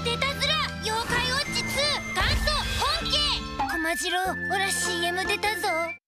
出たずら妖怪ウォッチ2元祖本家。小間次郎オラ CM 出たぞ。